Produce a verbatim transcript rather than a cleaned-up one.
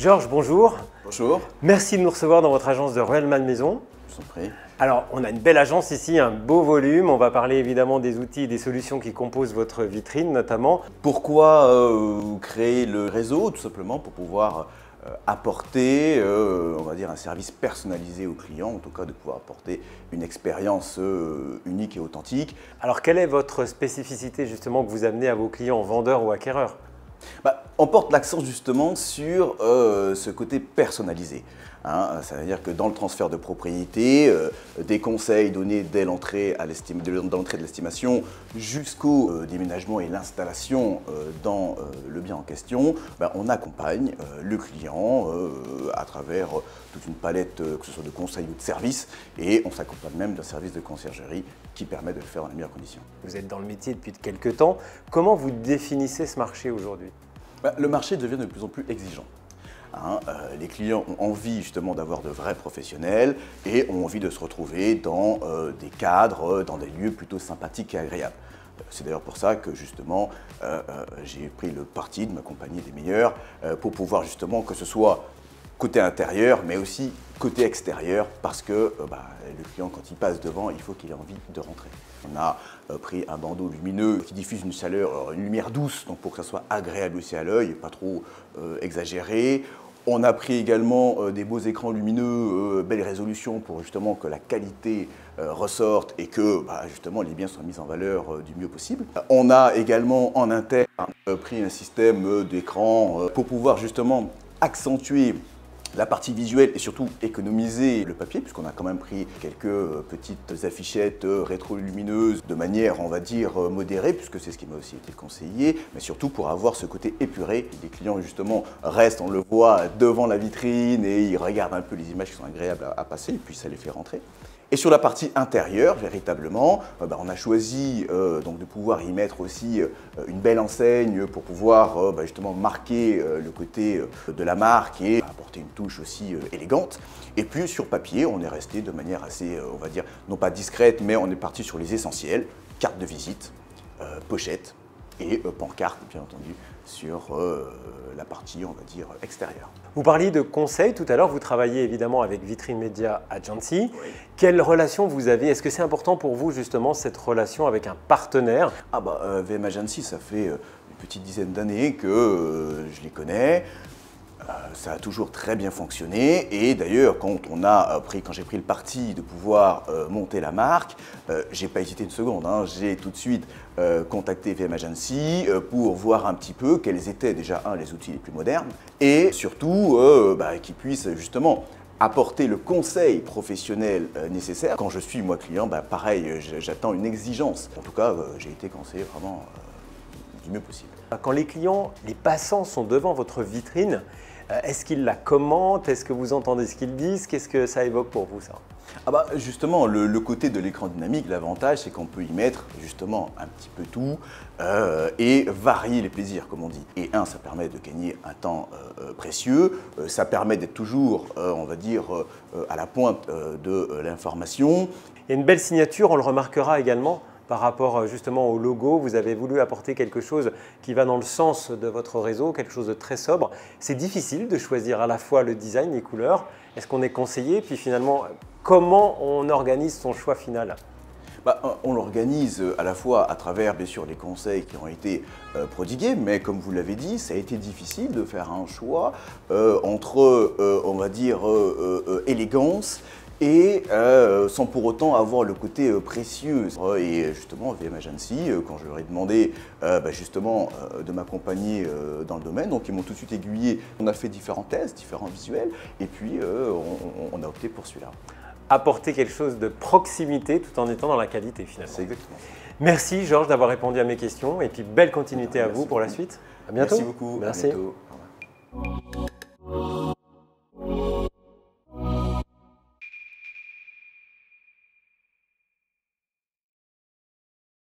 Georges, bonjour. Bonjour. Merci de nous recevoir dans votre agence de Royal Malmaison. Je vous en prie. Alors, on a une belle agence ici, un beau volume. On va parler évidemment des outils et des solutions qui composent votre vitrine notamment. Pourquoi euh, créer le réseau? Tout simplement pour pouvoir euh, apporter, euh, on va dire, un service personnalisé aux clients, en tout cas de pouvoir apporter une expérience euh, unique et authentique. Alors, quelle est votre spécificité justement que vous amenez à vos clients, vendeurs ou acquéreurs? Bah, on porte l'accent justement sur euh, ce côté personnalisé. Hein, ça veut dire que dans le transfert de propriété, euh, des conseils donnés dès l'entrée de l'estimation jusqu'au euh, déménagement et l'installation euh, dans euh, le bien en question, bah, on accompagne euh, le client euh, à travers toute une palette, euh, que ce soit de conseils ou de services, et on s'accompagne même d'un service de conciergerie qui permet de le faire dans les meilleures conditions. Vous êtes dans le métier depuis quelques temps. Comment vous définissez ce marché aujourd'hui? Bah, le marché devient de plus en plus exigeant. Hein, euh, les clients ont envie justement d'avoir de vrais professionnels et ont envie de se retrouver dans euh, des cadres, dans des lieux plutôt sympathiques et agréables. C'est d'ailleurs pour ça que justement euh, euh, j'ai pris le parti de m'accompagner des meilleurs euh, pour pouvoir justement que ce soit côté intérieur mais aussi côté extérieur parce que euh, bah, le client quand il passe devant il faut qu'il ait envie de rentrer. On a euh, pris un bandeau lumineux qui diffuse une chaleur, une lumière douce donc pour que ça soit agréable aussi à l'œil, pas trop euh, exagéré. On a pris également euh, des beaux écrans lumineux, euh, belle résolution pour justement que la qualité euh, ressorte et que bah, justement les biens soient mis en valeur euh, du mieux possible. On a également en interne euh, pris un système euh, d'écran euh, pour pouvoir justement accentuer la partie visuelle et surtout économiser le papier puisqu'on a quand même pris quelques euh, petites affichettes euh, rétro-lumineuses de manière on va dire euh, modérée puisque c'est ce qui m'a aussi été conseillé, mais surtout pour avoir ce côté épuré. Les clients justement restent, on le voit devant la vitrine et ils regardent un peu les images qui sont agréables à, à passer et puis ça les fait rentrer. Et sur la partie intérieure, véritablement, euh, bah, on a choisi euh, donc de pouvoir y mettre aussi euh, une belle enseigne pour pouvoir euh, bah, justement marquer euh, le côté euh, de la marque et apporter une touche aussi euh, élégante. Et puis sur papier, on est resté de manière assez, euh, on va dire, non pas discrète, mais on est parti sur les essentiels, carte de visite, euh, pochette et euh, pancarte, bien entendu, sur euh, la partie, on va dire, extérieure. Vous parliez de conseils tout à l'heure, vous travaillez évidemment avec Vitrine Media Agency. Oui. Quelle relation vous avez? Est-ce que c'est important pour vous justement cette relation avec un partenaire? Ah bah euh, V M Agency, ça fait euh, une petite dizaine d'années que euh, je les connais. Euh, ça a toujours très bien fonctionné et d'ailleurs quand on a pris, quand j'ai pris le parti de pouvoir euh, monter la marque, euh, j'ai pas hésité une seconde, hein, j'ai tout de suite euh, contacté V M Agency euh, pour voir un petit peu quels étaient déjà un les outils les plus modernes et surtout euh, bah, qu'ils puissent justement apporter le conseil professionnel euh, nécessaire. Quand je suis moi client, bah, pareil, j'attends une exigence. En tout cas, euh, j'ai été conseillé vraiment euh, du mieux possible. Quand les clients, les passants sont devant votre vitrine, est-ce qu'ils la commentent? Est-ce que vous entendez ce qu'ils disent? Qu'est-ce que ça évoque pour vous, ça? Ah bah justement, le, le côté de l'écran dynamique, l'avantage, c'est qu'on peut y mettre justement un petit peu tout euh, et varier les plaisirs, comme on dit. Et un, ça permet de gagner un temps euh, précieux, euh, ça permet d'être toujours, euh, on va dire, euh, à la pointe euh, de euh, l'information. Il y a une belle signature, on le remarquera également. Par rapport justement au logo, vous avez voulu apporter quelque chose qui va dans le sens de votre réseau, quelque chose de très sobre. C'est difficile de choisir à la fois le design, les couleurs. Est-ce qu'on est conseillé? Puis finalement, comment on organise son choix final? Bah, on l'organise à la fois à travers bien sûr les conseils qui ont été euh, prodigués, mais comme vous l'avez dit, ça a été difficile de faire un choix euh, entre, euh, on va dire, euh, euh, élégance et euh, sans pour autant avoir le côté euh, précieux. Et justement, V M Agency, euh, quand je leur ai demandé euh, bah, justement euh, de m'accompagner euh, dans le domaine, donc ils m'ont tout de suite aiguillé. On a fait différents tests, différents visuels, et puis euh, on, on a opté pour celui-là. Apporter quelque chose de proximité tout en étant dans la qualité finalement. C'est exactement. Merci Georges d'avoir répondu à mes questions et puis belle continuité à Merci vous pour la beaucoup. suite. À bientôt. Merci beaucoup. Merci. À bientôt.